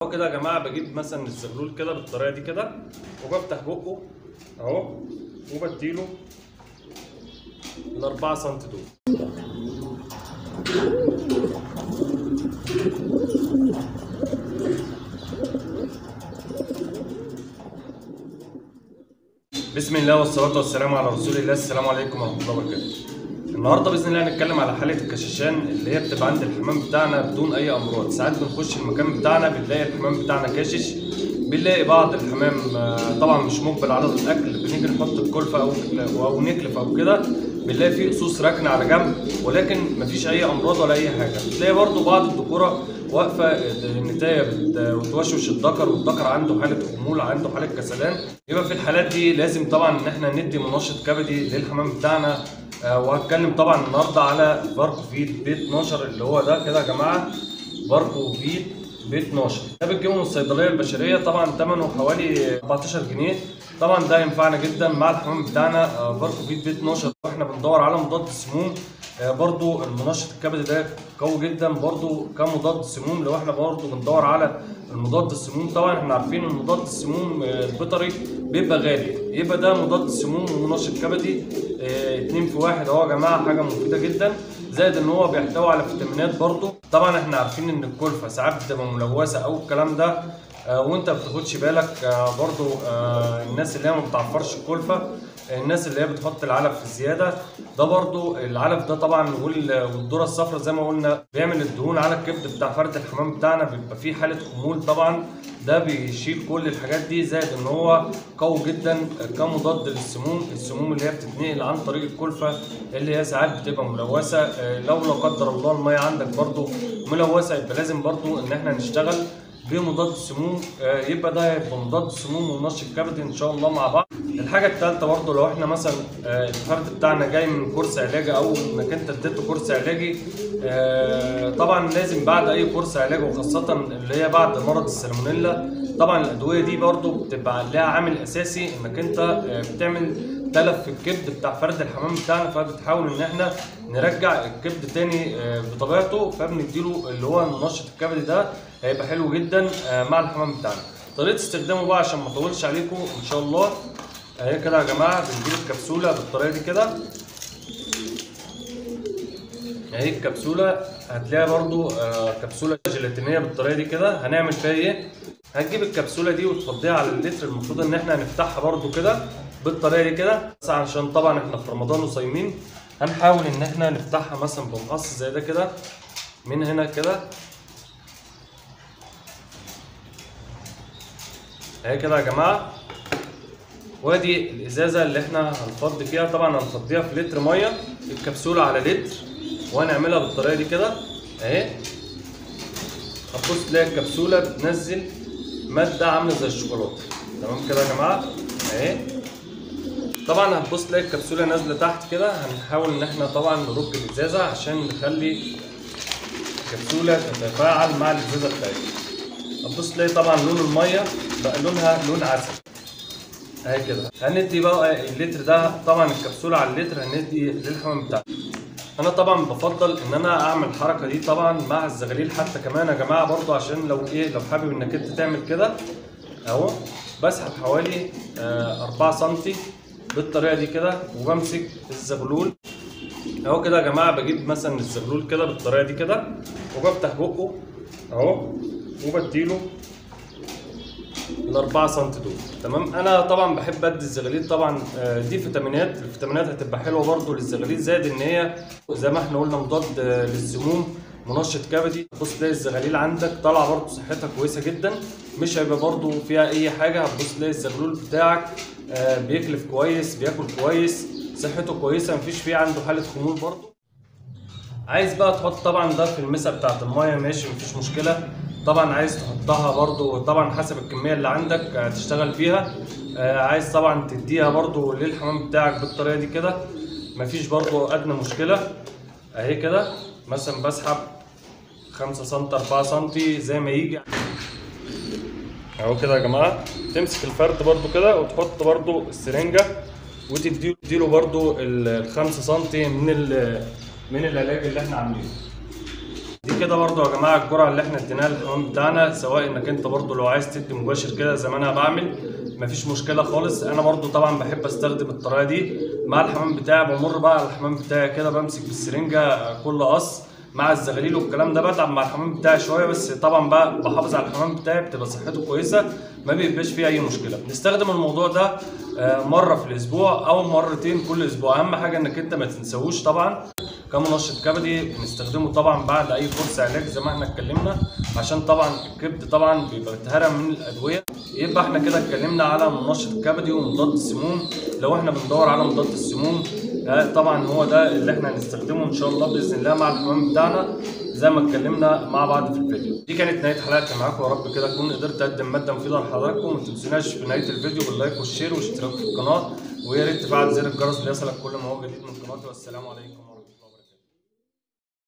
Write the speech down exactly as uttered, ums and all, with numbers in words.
اهو كده يا جماعه بجيب مثلا الزغلول كده بالطريقه دي كده وبفتح بقه اهو وبديله الأربعة سم دول. بسم الله والصلاة والسلام على رسول الله. السلام عليكم ورحمة الله وبركاته. النهارده باذن الله هنتكلم على حاله الكشاشان اللي هي بتبقى عند الحمام بتاعنا بدون اي امراض. ساعات بنخش المكان بتاعنا بنلاقي الحمام بتاعنا كاشش، بنلاقي بعض الحمام طبعا مش مقبل على الاكل، بنيجي نحط الكلفه او او نكلف او كده بنلاقي فيه قصوص راكنه على جنب ولكن مفيش اي امراض ولا اي حاجه. بتلاقي برده بعض الذكوره واقفه النتايه بتوشوش الذكر والذكر عنده حاله خمول، عنده حاله كسلان. يبقى في الحالات دي لازم طبعا ان احنا ندي منشط كبدي للحمام بتاعنا. وهتكلم طبعا النهارده على فاركوفيد بي اتناشر اللي هو ده كده يا جماعه، فاركوفيد بي اتناشر ده بتجيبه من الصيدليه البشريه، طبعا ثمنه حوالي أربعتاشر جنيه. طبعا ده ينفعنا جدا مع الحمام بتاعنا. فاركوفيد بي اتناشر واحنا بندور على مضاد سموم، برضو المنشط الكبدي ده قوي جدا برضو كمضاد سموم. لو احنا برضو بندور على المضاد السموم، طبعا احنا عارفين ان مضاد السموم البيطري بيبقى غالي، يبقى ده مضاد سموم ومنشط كبدي اه اتنين في واحد اهو يا جماعه، حاجه مفيده جدا. زائد ان هو بيحتوي على فيتامينات برضو. طبعا احنا عارفين ان الكلفه ساعات بتبقى ملوثه او الكلام ده اه وانت ما بتاخدش بالك. اه برضو اه الناس اللي هي ما بتعفرش الكلفه، الناس اللي هي بتحط العلف في زياده، ده برضو العلف ده طبعا والذره الصفراء زي ما قلنا بيعمل الدهون على الكبد بتاع فرد الحمام بتاعنا، بيبقى فيه حاله خمول. طبعا ده بيشيل كل الحاجات دي، زائد ان هو قوي جدا كمضاد للسموم، السموم اللي هي بتتنقل عن طريق الكلفه اللي هي ساعات بتبقى ملوثه. لو لا قدر الله الميه عندك برضو ملوثه، يبقى لازم برضو ان احنا نشتغل بمضاد السموم، يبقى ده هيبقى مضاد السموم ومنشط كبدي ان شاء الله مع بعض. الحاجه الثالثه برضو لو احنا مثلا الفرد بتاعنا جاي من كورس علاجي او انك انت اديته كورس علاجي، طبعا لازم بعد اي كورس علاجي وخاصه اللي هي بعد مرض السالمونيلا، طبعا الادويه دي برضو بتبقى لها عامل اساسي انك انت بتعمل تلف في الكبد بتاع فرد الحمام بتاعنا، فبتحاول ان احنا نرجع الكبد تاني بطبيعته، فبنديله اللي هو المنشط الكبدي ده هيبقى حلو جدا مع الحمام بتاعنا. طريقه استخدامه بقى عشان ما اطولش عليكم ان شاء الله، اهي كده يا جماعه بنجيب الكبسوله بالطريقه دي كده اهي. الكبسوله هتلاقيها برضو كبسوله جيلاتينيه بالطريقه دي كده. هنعمل فيها ايه؟ هتجيب الكبسوله دي وتفضيها على اللتر. المفروض ان احنا هنفتحها برضو كده بالطريقه دي كده، بس عشان طبعا احنا في رمضان وصايمين هنحاول ان احنا نفتحها مثلا بمقص زي ده كده من هنا كده اهي كده يا جماعه. وادي الازازه اللي احنا هنفضي فيها، طبعا هنفضيها في لتر ميه، الكبسوله على لتر، وهنعملها بالطريقه دي كده اهي. هتبص تلاقي الكبسوله بتنزل ماده عامله زي الشوكولاته، تمام كده يا جماعه اهي. طبعا هتبص تلاقي الكبسوله نازله تحت كده. هنحاول ان احنا طبعا نرج الازازه عشان نخلي الكبسوله تتفاعل مع الازازه بتاعتنا. هتبص تلاقي طبعا لون الميه بقى لونها لون عسل اهي كده. هندي بقى اللتر ده طبعا الكبسوله على اللتر هندي للحمام بتاعنا. انا طبعا بفضل ان انا اعمل الحركه دي طبعا مع الزغاليل حتى كمان يا جماعه برضو، عشان لو ايه لو حابب انك انت تعمل كده اهو. بسحب حوالي أربعة سم بالطريقه دي كده وبمسك الزغلول اهو كده يا جماعه. بجيب مثلا الزغلول كده بالطريقه دي كده وبفتح بقه اهو وبديله الأربعة سم دول، تمام. انا طبعا بحب ادي الزغاليل طبعا دي فيتامينات، الفيتامينات هتبقى حلوه برده للزغاليل، زائد ان هي زي ما احنا قلنا مضاد للسموم منشط كبدي. بص تلاقي الزغاليل عندك طالعه برده صحتها كويسه جدا، مش هيبقى برده فيها اي حاجه. هتبص تلاقي الزغلول بتاعك بيكلف كويس، بياكل كويس، صحته كويسه، مفيش فيه عنده حاله خمول برده. عايز بقى تحط طبعا ده في المسا بتاعت المايه ماشي مفيش مشكله. طبعا عايز تحطها برضو طبعا حسب الكميه اللي عندك هتشتغل فيها. آه عايز طبعا تديها برضو للحمام بتاعك بالطريقه دي كده مفيش برضو ادنى مشكله اهي كده. مثلا بسحب خمسة سم أربعة سم زي ما يجي اهو كده يا جماعه. تمسك الفرد برضو كده وتحط برضو السرنجه وتديله برضو ال خمسة سم من من العلاج اللي احنا عاملينه. دي كده برضو يا جماعه الجرعه اللي احنا اديناها للحمام بتاعنا، سواء انك انت برضو لو عايز تدي مباشر كده زي ما انا بعمل مفيش مشكله خالص. انا برضو طبعا بحب استخدم الطريقه دي مع الحمام بتاعي. بمر بقى على الحمام بتاعي كده بمسك بالسرنجه كل قص مع الزغاليل والكلام ده، بتعب مع الحمام بتاعي شويه، بس طبعا بقى بحافظ على الحمام بتاعي بتبقى صحته كويسه، ما بيبقاش فيه اي مشكله. بنستخدم الموضوع ده مره في الاسبوع او مرتين كل اسبوع. اهم حاجه انك انت ما تنساهوش طبعا. كمنشط كبدي بنستخدمه طبعا بعد اي كورس علاج زي ما احنا اتكلمنا، عشان طبعا الكبد طبعا بيبقى اتهرم من الادويه. يبقى احنا كده اتكلمنا على منشط الكبدي ومضاد السموم. لو احنا بندور على مضاد السموم طبعا هو ده اللي احنا هنستخدمه ان شاء الله باذن الله مع الحمام بتاعنا زي ما اتكلمنا مع بعض في الفيديو. دي كانت نهايه حلقتي معاكم، يا رب كده اكون قدرت اقدم ماده مفيده لحضراتكم. ما تنسوناش في نهايه الفيديو باللايك والشير والاشتراك في القناه، ويا ريت تفعل زر الجرس ليصلك كل ما هو جديد من قناتي. والسلام عليكم.